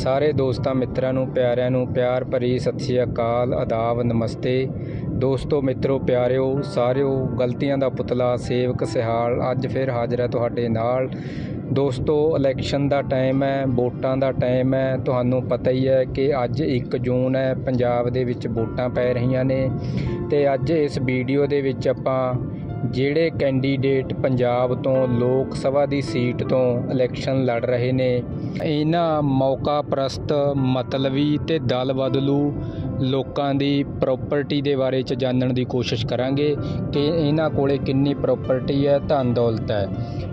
ਸਾਰੇ ਦੋਸਤਾਂ ਮਿੱਤਰਾਂ ਨੂੰ ਪਿਆਰਿਆਂ ਨੂੰ ਪਿਆਰ ਭਰੀ ਸਤਿ ਸ਼੍ਰੀ ਅਕਾਲ, ਆਦਾਬ, ਨਮਸਤੇ। ਦੋਸਤੋ ਮਿੱਤਰੋ ਪਿਆਰਿਓ ਸਾਰਿਓ, ਗਲਤੀਆਂ ਦਾ ਪੁਤਲਾ ਸੇਵਕ ਸਿਹਾਲ ਅੱਜ ਫਿਰ ਹਾਜ਼ਰ ਹੈ ਤੁਹਾਡੇ ਨਾਲ। ਦੋਸਤੋ ਇਲੈਕਸ਼ਨ ਦਾ ਟਾਈਮ ਹੈ, ਵੋਟਾਂ ਦਾ ਟਾਈਮ ਹੈ। ਤੁਹਾਨੂੰ ਪਤਾ ਹੀ ਹੈ ਕਿ ਅੱਜ 1 ਜੂਨ ਹੈ, ਪੰਜਾਬ ਦੇ ਵਿੱਚ ਵੋਟਾਂ ਪੈ ਰਹੀਆਂ ਨੇ। ਅਤੇ ਅੱਜ ਇਸ ਵੀਡੀਓ ਦੇ ਵਿੱਚ ਆਪਾਂ ਜਿਹੜੇ ਕੈਂਡੀਡੇਟ ਪੰਜਾਬ ਤੋਂ ਲੋਕ ਸਭਾ ਦੀ ਸੀਟ ਤੋਂ ਇਲੈਕਸ਼ਨ ਲੜ ਰਹੇ ਨੇ, ਇਹਨਾਂ ਮੌਕਾ ਪ੍ਰਸਤ, ਮਤਲਬੀ ਅਤੇ ਦਲ ਬਦਲੂ ਲੋਕਾਂ ਦੀ ਪ੍ਰੋਪਰਟੀ ਦੇ ਬਾਰੇ 'ਚ ਜਾਣਨ ਦੀ ਕੋਸ਼ਿਸ਼ ਕਰਾਂਗੇ ਕਿ ਇਹਨਾਂ ਕੋਲੇ ਕਿੰਨੀ ਪ੍ਰੋਪਰਟੀ ਹੈ, ਧਨ ਦੌਲਤ ਹੈ।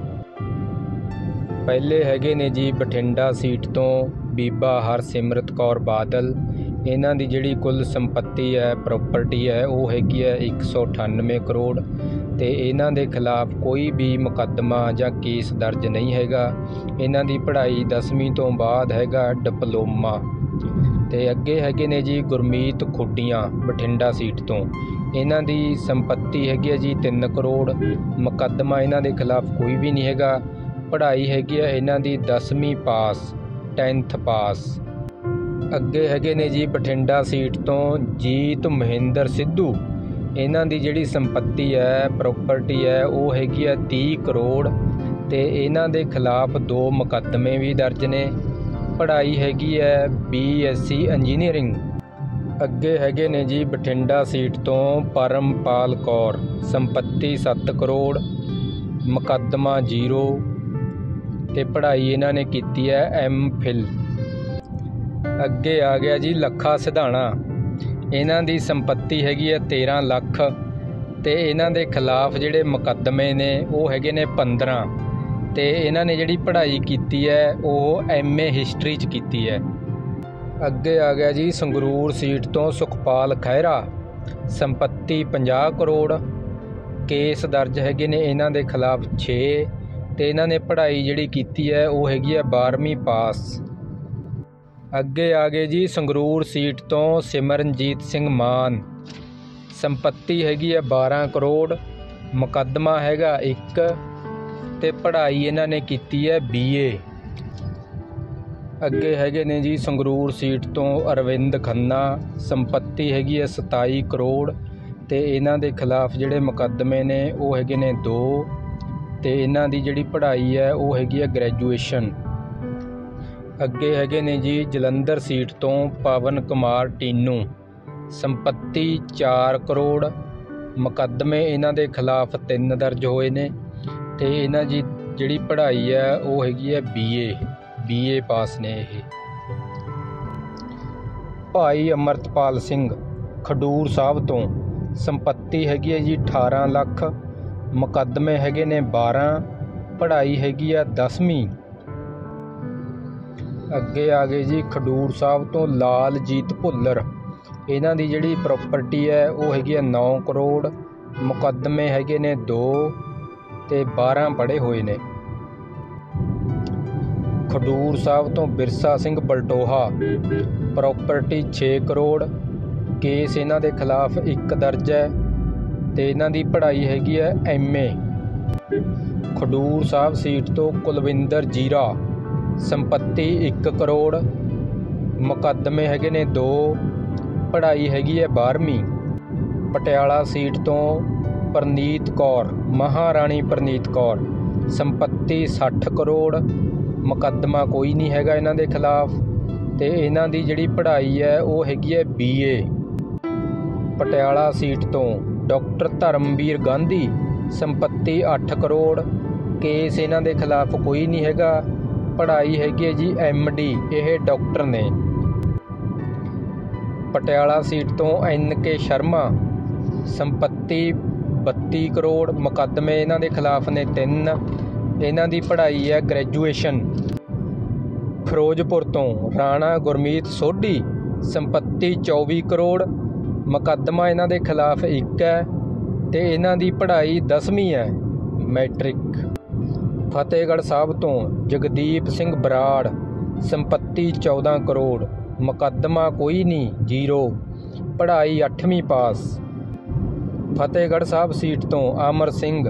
ਪਹਿਲੇ ਹੈਗੇ ਨੇ ਜੀ ਬਠਿੰਡਾ ਸੀਟ ਤੋਂ ਬੀਬਾ ਹਰਸਿਮਰਤ ਕੌਰ ਬਾਦਲ। ਇਹਨਾਂ ਦੀ ਜਿਹੜੀ ਕੁੱਲ ਸੰਪੱਤੀ ਹੈ, ਪ੍ਰੋਪਰਟੀ ਹੈ, ਉਹ ਹੈਗੀ ਹੈ 198 ਕਰੋੜ ਅਤੇ ਇਹਨਾਂ ਦੇ ਖਿਲਾਫ ਕੋਈ ਵੀ ਮੁਕੱਦਮਾ ਜਾਂ ਕੇਸ ਦਰਜ ਨਹੀਂ ਹੈਗਾ। ਇਹਨਾਂ ਦੀ ਪੜ੍ਹਾਈ 10ਵੀਂ ਤੋਂ ਬਾਅਦ ਹੈਗਾ ਡਿਪਲੋਮਾ। ਅਤੇ ਅੱਗੇ ਹੈਗੇ ਨੇ ਜੀ ਗੁਰਮੀਤ ਖੁੱਡੀਆਂ ਬਠਿੰਡਾ ਸੀਟ ਤੋਂ। ਇਹਨਾਂ ਦੀ ਸੰਪੱਤੀ ਹੈਗੀ ਹੈ ਜੀ 3 ਕਰੋੜ। ਮੁਕੱਦਮਾ ਇਹਨਾਂ ਦੇ ਖਿਲਾਫ ਕੋਈ ਵੀ ਨਹੀਂ ਹੈਗਾ। ਪੜ੍ਹਾਈ ਹੈਗੀ ਹੈ ਇਹਨਾਂ ਦੀ 10ਵੀਂ ਪਾਸ, 10th ਪਾਸ। ਅੱਗੇ ਹੈਗੇ ਨੇ ਜੀ ਬਠਿੰਡਾ ਸੀਟ ਤੋਂ ਜੀਤ ਮਹਿੰਦਰ ਸਿੱਧੂ। ਇਹਨਾਂ ਦੀ ਜਿਹੜੀ ਸੰਪੱਤੀ ਹੈ, ਪ੍ਰੋਪਰਟੀ ਹੈ, ਉਹ ਹੈਗੀ ਹੈ 30 ਕਰੋੜ ਅਤੇ ਇਹਨਾਂ ਦੇ ਖਿਲਾਫ 2 ਮੁਕੱਦਮੇ ਵੀ ਦਰਜ ਨੇ। ਪੜ੍ਹਾਈ ਹੈਗੀ ਹੈ BSc ਇੰਜੀਨੀਅਰਿੰਗ। ਅੱਗੇ ਹੈਗੇ ਨੇ ਜੀ ਬਠਿੰਡਾ ਸੀਟ ਤੋਂ ਪਰਮਪਾਲ ਕੌਰ। ਸੰਪੱਤੀ 7 ਕਰੋੜ, ਮੁਕੱਦਮਾ 0 ਅਤੇ ਪੜ੍ਹਾਈ ਇਹਨਾਂ ਨੇ ਕੀਤੀ ਹੈ MPhil। ਅੱਗੇ ਆ ਗਿਆ ਜੀ ਲੱਖਾ ਸਿਧਾਣਾ। ਇਹਨਾਂ ਦੀ ਸੰਪੱਤੀ ਹੈਗੀ ਹੈ 13 ਲੱਖ ਅਤੇ ਇਹਨਾਂ ਦੇ ਖਿਲਾਫ ਜਿਹੜੇ ਮੁਕੱਦਮੇ ਨੇ ਉਹ ਹੈਗੇ ਨੇ 15 ਅਤੇ ਇਹਨਾਂ ਨੇ ਜਿਹੜੀ ਪੜ੍ਹਾਈ ਕੀਤੀ ਹੈ ਉਹ MA ਹਿਸਟਰੀ 'ਚ ਕੀਤੀ ਹੈ। ਅੱਗੇ ਆ ਗਿਆ ਜੀ ਸੰਗਰੂਰ ਸੀਟ ਤੋਂ ਸੁਖਪਾਲ ਖਹਿਰਾ। ਸੰਪੱਤੀ 50 ਕਰੋੜ। ਕੇਸ ਦਰਜ ਹੈਗੇ ਨੇ ਇਹਨਾਂ ਦੇ ਖਿਲਾਫ 6 ਅਤੇ ਇਹਨਾਂ ਨੇ ਪੜ੍ਹਾਈ ਜਿਹੜੀ ਕੀਤੀ ਹੈ ਉਹ ਹੈਗੀ ਹੈ 12ਵੀਂ ਪਾਸ। ਅੱਗੇ ਆ ਗਏ ਜੀ ਸੰਗਰੂਰ ਸੀਟ ਤੋਂ ਸਿਮਰਨਜੀਤ ਸਿੰਘ ਮਾਨ। ਸੰਪੱਤੀ ਹੈਗੀ ਹੈ 12 ਕਰੋੜ। ਮੁਕੱਦਮਾ ਹੈਗਾ 1 ਅਤੇ ਪੜ੍ਹਾਈ ਇਹਨਾਂ ਨੇ ਕੀਤੀ ਹੈ BA। ਅੱਗੇ ਹੈਗੇ ਨੇ ਜੀ ਸੰਗਰੂਰ ਸੀਟ ਤੋਂ ਅਰਵਿੰਦ ਖੰਨਾ। ਸੰਪੱਤੀ ਹੈਗੀ ਹੈ 27 ਕਰੋੜ ਅਤੇ ਇਹਨਾਂ ਦੇ ਖਿਲਾਫ ਜਿਹੜੇ ਮੁਕੱਦਮੇ ਨੇ ਉਹ ਹੈਗੇ ਨੇ 2 ਅਤੇ ਇਹਨਾਂ ਦੀ ਜਿਹੜੀ ਪੜ੍ਹਾਈ ਹੈ ਉਹ ਹੈਗੀ ਹੈ ਗ੍ਰੈਜੂਏਸ਼ਨ। ਅੱਗੇ ਹੈਗੇ ਨੇ ਜੀ ਜਲੰਧਰ ਸੀਟ ਤੋਂ ਪਵਨ ਕੁਮਾਰ ਟੀਨੂ। ਸੰਪੱਤੀ 4 ਕਰੋੜ। ਮੁਕੱਦਮੇ ਇਹਨਾਂ ਦੇ ਖਿਲਾਫ 3 ਦਰਜ ਹੋਏ ਨੇ ਅਤੇ ਇਹਨਾਂ ਦੀ ਜਿਹੜੀ ਪੜ੍ਹਾਈ ਹੈ ਉਹ ਹੈਗੀ ਹੈ BA ਪਾਸ ਨੇ ਇਹ। ਭਾਈ ਅਮਰਤਪਾਲ ਸਿੰਘ ਖਡੂਰ ਸਾਹਿਬ ਤੋਂ। ਸੰਪੱਤੀ ਹੈਗੀ ਹੈ ਜੀ 18 ਲੱਖ। ਮੁਕੱਦਮੇ ਹੈਗੇ ਨੇ 12। ਪੜ੍ਹਾਈ ਹੈਗੀ ਹੈ 10ਵੀਂ। ਅੱਗੇ ਆ ਗਏ ਜੀ ਖਡੂਰ ਸਾਹਿਬ ਤੋਂ ਲਾਲਜੀਤ ਭੁੱਲਰ। ਇਹਨਾਂ ਦੀ ਜਿਹੜੀ ਪ੍ਰੋਪਰਟੀ ਹੈ ਉਹ ਹੈਗੀ ਹੈ 9 ਕਰੋੜ। ਮੁਕੱਦਮੇ ਹੈਗੇ ਨੇ 2 ਅਤੇ 12 ਪੜ੍ਹੇ ਹੋਏ ਨੇ। ਖਡੂਰ ਸਾਹਿਬ ਤੋਂ ਬਿਰਸਾ ਸਿੰਘ ਬਲਟੋਹਾ। ਪ੍ਰੋਪਰਟੀ 6 ਕਰੋੜ। ਕੇਸ ਇਹਨਾਂ ਦੇ ਖਿਲਾਫ 1 ਦਰਜ ਹੈ ਅਤੇ ਇਹਨਾਂ ਦੀ ਪੜ੍ਹਾਈ ਹੈਗੀ ਹੈ MA। ਖਡੂਰ ਸਾਹਿਬ ਸੀਟ ਤੋਂ ਕੁਲਵਿੰਦਰ ਜੀਰਾ। ਸੰਪੱਤੀ 1 ਕਰੋੜ। ਮੁਕੱਦਮੇ ਹੈਗੇ ਨੇ 2। ਪੜ੍ਹਾਈ ਹੈਗੀ ਹੈ 12ਵੀਂ। ਪਟਿਆਲਾ ਸੀਟ ਤੋਂ ਪ੍ਰਨੀਤ ਕੌਰ, ਮਹਾਰਾਣੀ ਪ੍ਰਨੀਤ ਕੌਰ। ਸੰਪੱਤੀ 60 ਕਰੋੜ। ਮੁਕੱਦਮਾ ਕੋਈ ਨਹੀਂ ਹੈਗਾ ਇਹਨਾਂ ਦੇ ਖਿਲਾਫ ਅਤੇ ਇਹਨਾਂ ਦੀ ਜਿਹੜੀ ਪੜ੍ਹਾਈ ਹੈ ਉਹ ਹੈਗੀ ਹੈ BA। ਪਟਿਆਲਾ ਸੀਟ ਤੋਂ ਡਾਕਟਰ ਧਰਮਵੀਰ ਗਾਂਧੀ। ਸੰਪੱਤੀ 8 ਕਰੋੜ। ਕੇਸ ਇਹਨਾਂ ਦੇ ਖਿਲਾਫ ਕੋਈ ਨਹੀਂ ਹੈਗਾ। ਪੜ੍ਹਾਈ ਹੈਗੀ ਹੈ ਜੀ MD, ਇਹ ਡਾਕਟਰ ਨੇ। ਪਟਿਆਲਾ ਸੀਟ ਤੋਂ NK ਸ਼ਰਮਾ। ਸੰਪੱਤੀ 32 ਕਰੋੜ। ਮੁਕੱਦਮੇ ਇਹਨਾਂ ਦੇ ਖਿਲਾਫ ਨੇ 3। ਇਹਨਾਂ ਦੀ ਪੜ੍ਹਾਈ ਹੈ ਗ੍ਰੈਜੂਏਸ਼ਨ। ਫਿਰੋਜ਼ਪੁਰ ਤੋਂ ਰਾਣਾ ਗੁਰਮੀਤ ਸੋਢੀ। ਸੰਪੱਤੀ 24 ਕਰੋੜ। ਮੁਕੱਦਮਾ ਇਹਨਾਂ ਦੇ ਖਿਲਾਫ 1 ਹੈ ਅਤੇ ਇਹਨਾਂ ਦੀ ਪੜ੍ਹਾਈ 10ਵੀਂ ਹੈ, ਮੈਟ੍ਰਿਕ। ਫਤਿਹਗੜ੍ਹ ਸਾਹਿਬ ਤੋਂ ਜਗਦੀਪ ਸਿੰਘ ਬਰਾੜ। ਸੰਪੱਤੀ 14 ਕਰੋੜ। ਮੁਕੱਦਮਾ ਕੋਈ ਨਹੀਂ, 0। ਪੜ੍ਹਾਈ 8ਵੀਂ ਪਾਸ। ਫਤਿਹਗੜ੍ਹ ਸਾਹਿਬ ਸੀਟ ਤੋਂ ਅਮਰ ਸਿੰਘ।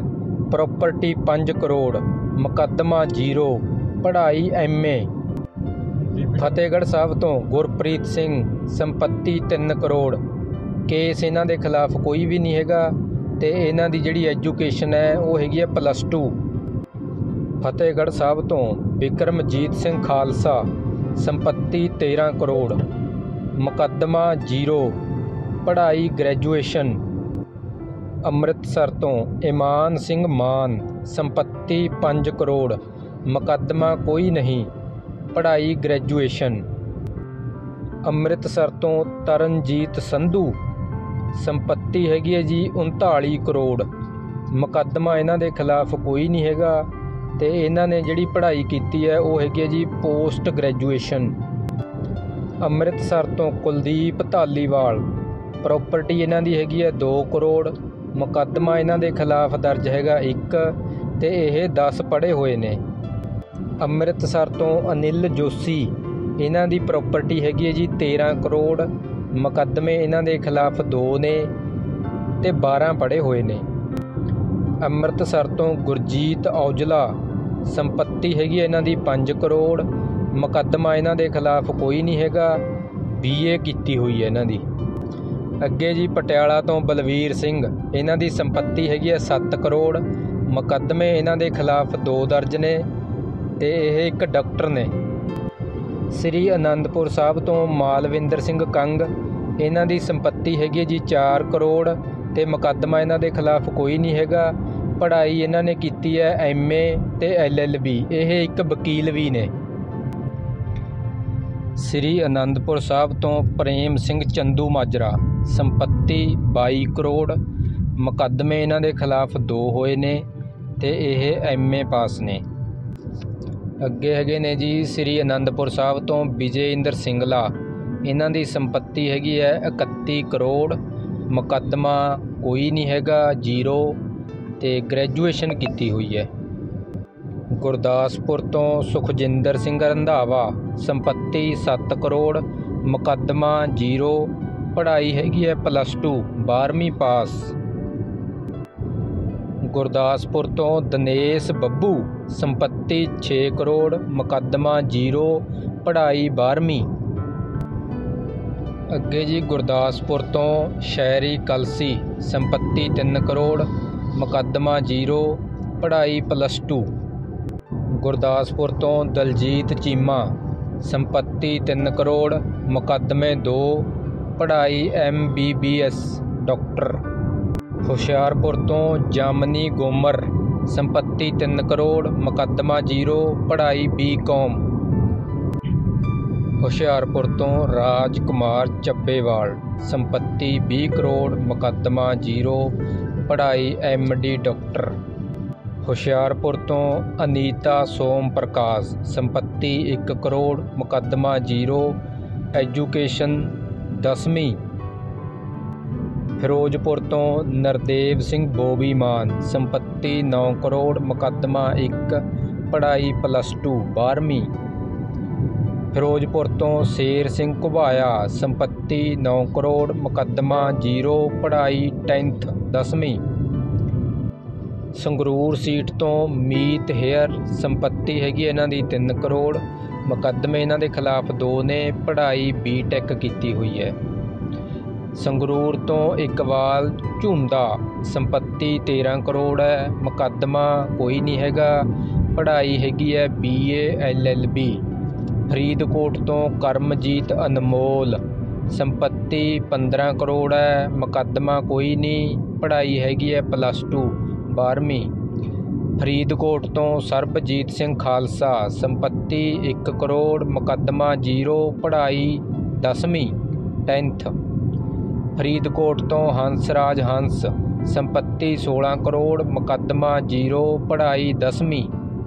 ਪ੍ਰੋਪਰਟੀ 5 ਕਰੋੜ। ਮੁਕੱਦਮਾ 0। ਪੜ੍ਹਾਈ MA। ਫਤਿਹਗੜ੍ਹ ਸਾਹਿਬ ਤੋਂ ਗੁਰਪ੍ਰੀਤ ਸਿੰਘ, ਸੰਪत्ति 3 ਕਰੋੜ। ਕੇਸ ਇਹਨਾਂ ਦੇ ਖਿਲਾਫ ਕੋਈ ਵੀ ਨਹੀਂ ਹੈਗਾ ਅਤੇ ਇਹਨਾਂ ਦੀ ਜਿਹੜੀ ਐਜੂਕੇਸ਼ਨ ਹੈ ਉਹ ਹੈਗੀ ਹੈ +2। ਫਤਿਹਗੜ੍ਹ ਸਾਹਿਬ ਤੋਂ ਬਿਕਰਮਜੀਤ ਸਿੰਘ ਖਾਲਸਾ, ਸੰਪत्ति 13 ਕਰੋੜ, ਮੁਕੱਦਮਾ 0, ਪੜ੍ਹਾਈ ਗ੍ਰੈਜੂਏਸ਼ਨ। ਅੰਮ੍ਰਿਤਸਰ ਤੋਂ ਇਮਾਨ ਸਿੰਘ ਮਾਨ, ਸੰਪत्ति 5 ਕਰੋੜ, ਮੁਕੱਦਮਾ ਕੋਈ ਨਹੀਂ, ਪੜ੍ਹਾਈ ਗ੍ਰੈਜੂਏਸ਼ਨ। ਅੰਮ੍ਰਿਤਸਰ ਤੋਂ ਤਰਨਜੀਤ ਸੰਧੂ, ਸੰਪत्ति ਹੈਗੀ ਹੈ ਜੀ 39 ਕਰੋੜ, ਮੁਕੱਦਮਾ ਇਹਨਾਂ ਦੇ ਖਿਲਾਫ ਕੋਈ ਨਹੀਂ ਹੈਗਾ ਅਤੇ ਇਹਨਾਂ ਨੇ ਜਿਹੜੀ ਪੜ੍ਹਾਈ ਕੀਤੀ ਹੈ ਉਹ ਹੈਗੀ ਹੈ ਜੀ ਪੋਸਟ ਗ੍ਰੈਜੂਏਸ਼ਨ। ਅੰਮ੍ਰਿਤਸਰ ਤੋਂ ਕੁਲਦੀਪ ਧਾਲੀਵਾਲ, ਪ੍ਰੋਪਰਟੀ ਇਹਨਾਂ ਦੀ ਹੈਗੀ ਹੈ 2 ਕਰੋੜ, ਮੁਕੱਦਮਾ ਇਹਨਾਂ ਦੇ ਖਿਲਾਫ ਦਰਜ ਹੈਗਾ 1 ਅਤੇ ਇਹ 10 ਪੜ੍ਹੇ ਹੋਏ ਨੇ। ਅੰਮ੍ਰਿਤਸਰ ਤੋਂ ਅਨਿਲ ਜੋਸ਼ੀ, ਇਹਨਾਂ ਦੀ ਪ੍ਰੋਪਰਟੀ ਹੈਗੀ ਹੈ ਜੀ 13 ਕਰੋੜ, ਮੁਕੱਦਮੇ ਇਹਨਾਂ ਦੇ ਖਿਲਾਫ 2 ਨੇ ਅਤੇ 12 ਪੜ੍ਹੇ ਹੋਏ ਨੇ। ਅੰਮ੍ਰਿਤਸਰ ਤੋਂ ਗੁਰਜੀਤ ਔਜਲਾ, ਸੰਪत्ति ਹੈਗੀ ਹੈ ਇਹਨਾਂ ਦੀ 5 ਕਰੋੜ, ਮੁਕੱਦਮਾ ਇਹਨਾਂ ਦੇ ਖਿਲਾਫ ਕੋਈ ਨਹੀਂ ਹੈਗਾ, BA ਕੀਤੀ ਹੋਈ ਹੈ ਇਹਨਾਂ ਦੀ। ਅੱਗੇ ਜੀ ਪਟਿਆਲਾ ਤੋਂ ਬਲਵੀਰ ਸਿੰਘ, ਇਹਨਾਂ ਦੀ ਸੰਪत्ति ਹੈਗੀ ਹੈ 7 ਕਰੋੜ, ਮੁਕੱਦਮੇ ਇਹਨਾਂ ਦੇ ਖਿਲਾਫ 2 ਦਰਜ ਨੇ ਅਤੇ ਇਹ ਇੱਕ ਡਾਕਟਰ ਨੇ। ਸ੍ਰੀ ਅਨੰਦਪੁਰ ਸਾਹਿਬ ਤੋਂ ਮਾਲਵਿੰਦਰ ਸਿੰਘ ਕੰਗ, ਇਹਨਾਂ ਦੀ ਸੰਪत्ति ਹੈਗੀ ਹੈ ਜੀ 4 ਕਰੋੜ ਅਤੇ ਮੁਕੱਦਮਾ ਇਹਨਾਂ ਦੇ ਖਿਲਾਫ ਕੋਈ ਨਹੀਂ ਹੈਗਾ, ਪੜ੍ਹਾਈ ਇਹਨਾਂ ਨੇ ਕੀਤੀ ਹੈ MA ਅਤੇ LLB, ਇਹ ਇੱਕ ਵਕੀਲ ਵੀ ਨੇ। ਸ੍ਰੀ ਅਨੰਦਪੁਰ ਸਾਹਿਬ ਤੋਂ ਪ੍ਰੇਮ ਸਿੰਘ ਚੰਦੂ ਮਾਜਰਾ, ਸੰਪत्ति 22 ਕਰੋੜ, ਮੁਕੱਦਮੇ ਇਹਨਾਂ ਦੇ ਖਿਲਾਫ 2 ਹੋਏ ਨੇ ਅਤੇ ਇਹ MA ਪਾਸ ਨੇ। ਅੱਗੇ ਹੈਗੇ ਨੇ ਜੀ ਸ੍ਰੀ ਅਨੰਦਪੁਰ ਸਾਹਿਬ ਤੋਂ ਵਿਜੇ ਇੰਦਰ ਸਿੰਗਲਾ, ਇਹਨਾਂ ਦੀ ਸੰਪत्ति ਹੈਗੀ ਹੈ 31 ਕਰੋੜ, ਮੁਕੱਦਮਾ ਕੋਈ ਨਹੀਂ ਹੈਗਾ 0 ਅਤੇ ਗ੍ਰੈਜੂਏਸ਼ਨ ਕੀਤੀ ਹੋਈ ਹੈ। ਗੁਰਦਾਸਪੁਰ ਤੋਂ ਸੁਖਜਿੰਦਰ ਸਿੰਘ ਰੰਧਾਵਾ, ਸੰਪत्ति 7 ਕਰੋੜ, ਮੁਕੱਦਮਾ 0, ਪੜ੍ਹਾਈ ਹੈਗੀ ਹੈ +2, 12ਵੀਂ ਪਾਸ। ਗੁਰਦਾਸਪੁਰ ਤੋਂ ਦਿਨੇਸ਼ ਬੱਬੂ, ਸੰਪत्ति 6 ਕਰੋੜ, ਮੁਕੱਦਮਾ 0, ਪੜ੍ਹਾਈ 12ਵੀਂ। ਅੱਗੇ ਜੀ ਗੁਰਦਾਸਪੁਰ ਤੋਂ ਸ਼ੈਰੀ ਕਲਸੀ, ਸੰਪत्ति 3 ਕਰੋੜ, ਮੁਕੱਦਮਾ 0, ਪੜ੍ਹਾਈ +2। ਗੁਰਦਾਸਪੁਰ ਤੋਂ ਦਲਜੀਤ ਚੀਮਾ, ਸੰਪत्ति 3 ਕਰੋੜ, ਮੁਕੱਦਮੇ 2, ਪੜ੍ਹਾਈ MBBS ਡਾਕਟਰ। ਹੁਸ਼ਿਆਰਪੁਰ ਤੋਂ ਜਾਮਨੀ ਗੋਮਰ, ਸੰਪत्ति 3 ਕਰੋੜ, ਮੁਕੱਦਮਾ 0, ਪੜ੍ਹਾਈ BCom। ਹੁਸ਼ਿਆਰਪੁਰ ਤੋਂ ਰਾਜ ਕੁਮਾਰ ਚੱਬੇਵਾਲ, ਸੰਪत्ति 20 ਕਰੋੜ, ਮੁਕੱਦਮਾ 0, ਪੜ੍ਹਾਈ MD ਡਾਕਟਰ। ਹੁਸ਼ਿਆਰਪੁਰ ਤੋਂ ਅਨੀਤਾ ਸੋਮ ਪ੍ਰਕਾਸ਼, ਸੰਪत्ति 1 ਕਰੋੜ, ਮੁਕੱਦਮਾ 0, ਐਜੂਕੇਸ਼ਨ 10ਵੀਂ। ਫਿਰੋਜ਼ਪੁਰ ਤੋਂ ਨਰਦੇਵ ਸਿੰਘ ਬੋਬੀ ਮਾਨ, ਸੰਪत्ति 9 ਕਰੋੜ, ਮੁਕੱਦਮਾ 1, ਪੜ੍ਹਾਈ +2, 12ਵੀਂ। ਫਿਰੋਜ਼ਪੁਰ ਤੋਂ ਸ਼ੇਰ ਸਿੰਘ ਘੁਬਾਇਆ, ਸੰਪत्ति 9 ਕਰੋੜ, ਮੁਕੱਦਮਾ 0, ਪੜ੍ਹਾਈ 10th 10ਵੀਂ। ਸੰਗਰੂਰ ਸੀਟ ਤੋਂ ਮੀਤ ਹੇਅਰ, ਸੰਪत्ति ਹੈਗੀ ਇਹਨਾਂ ਦੀ 3 ਕਰੋੜ, ਮੁਕੱਦਮੇ ਇਹਨਾਂ ਦੇ ਖਿਲਾਫ 2 ਨੇ, ਪੜ੍ਹਾਈ BTech ਕੀਤੀ ਹੋਈ ਹੈ। ਸੰਗਰੂਰ ਤੋਂ ਇਕਬਾਲ ਝੁੰਦਾ, ਸੰਪत्ति 13 ਕਰੋੜ ਹੈ, ਮੁਕੱਦਮਾ ਕੋਈ ਨਹੀਂ ਹੈਗਾ, ਪੜ੍ਹਾਈ ਹੈਗੀ ਹੈ BA LLB। ਫਰੀਦਕੋਟ ਤੋਂ ਕਰਮਜੀਤ ਅਨਮੋਲ, ਸੰਪत्ति 15 ਕਰੋੜ ਹੈ, ਮੁਕੱਦਮਾ ਕੋਈ ਨਹੀਂ, ਪੜ੍ਹਾਈ ਹੈਗੀ ਹੈ +2, 12ਵੀਂ। ਫਰੀਦਕੋਟ ਤੋਂ ਸਰਬਜੀਤ ਸਿੰਘ ਖਾਲਸਾ, ਸੰਪत्ति 1 ਕਰੋੜ, ਮੁਕੱਦਮਾ 0, ਪੜ੍ਹਾਈ 10ਵੀਂ 10th। ਫਰੀਦਕੋਟ ਤੋਂ ਹੰਸਰਾਜ ਹੰਸ, ਸੰਪत्ति 16 ਕਰੋੜ, ਮੁਕੱਦਮਾ 0, ਪੜ੍ਹਾਈ 10ਵੀਂ।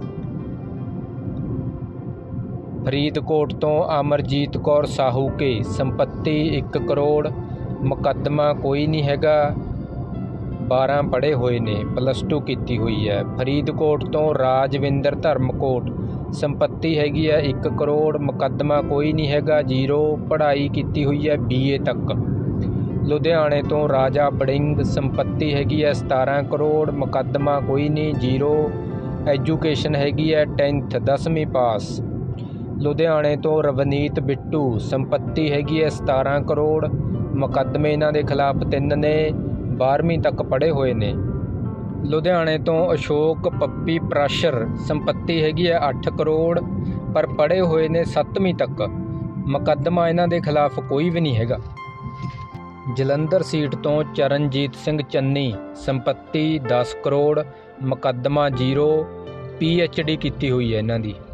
ਫਰੀਦਕੋਟ ਤੋਂ ਅਮਰਜੀਤ ਕੌਰ ਸਾਹੂਕੇ, ਸੰਪत्ति 1 ਕਰੋੜ, ਮੁਕੱਦਮਾ ਕੋਈ ਨਹੀਂ ਹੈਗਾ, 12 ਪੜ੍ਹੇ ਹੋਏ ਨੇ, +2 ਕੀਤੀ ਹੋਈ ਹੈ। ਫਰੀਦਕੋਟ ਤੋਂ ਰਾਜਵਿੰਦਰ ਧਰਮਕੋਟ, ਸੰਪत्ति ਹੈਗੀ ਹੈ 1 ਕਰੋੜ, ਮੁਕੱਦਮਾ ਕੋਈ ਨਹੀਂ ਹੈਗਾ, 0, ਪੜ੍ਹਾਈ ਕੀਤੀ ਹੋਈ ਹੈ BA ਤੱਕ। ਲੁਧਿਆਣੇ ਤੋਂ ਰਾਜਾ ਬੜਿੰਗ, ਸੰਪत्ति ਹੈਗੀ ਹੈ 17 ਕਰੋੜ, ਮੁਕੱਦਮਾ ਕੋਈ ਨਹੀਂ, 0, ਐਜੂਕੇਸ਼ਨ ਹੈਗੀ ਹੈ 10th 10ਵੀਂ ਪਾਸ। ਲੁਧਿਆਣੇ ਤੋਂ ਰਵਨੀਤ ਬਿੱਟੂ, ਸੰਪत्ति ਹੈਗੀ ਹੈ 17 ਕਰੋੜ। ਮੁਕੱਦਮੇ ਇਹਨਾਂ ਦੇ ਖਿਲਾਫ 3 ਨੇ, 12ਵੀਂ ਤੱਕ ਪੜ੍ਹੇ ਹੋਏ ਨੇ। ਲੁਧਿਆਣੇ ਤੋਂ ਅਸ਼ੋਕ ਪੱਪੀ ਪ੍ਰਾਸ਼ਰ, ਸੰਪत्ति ਹੈਗੀ ਹੈ 8 ਕਰੋੜ, ਪਰ ਪੜ੍ਹੇ ਹੋਏ ਨੇ 7ਵੀਂ ਤੱਕ। ਮੁਕੱਦਮਾ ਇਹਨਾਂ ਦੇ ਖਿਲਾਫ ਕੋਈ ਵੀ ਨਹੀਂ ਹੈਗਾ। ਜਲੰਧਰ ਸੀਟ ਤੋਂ ਚਰਨਜੀਤ ਸਿੰਘ ਚੰਨੀ, ਸੰਪत्ति 10 ਕਰੋੜ, ਮੁਕੱਦਮਾ 0, PhD ਕੀਤੀ ਹੋਈ ਹੈ ਇਹਨਾਂ ਦੀ।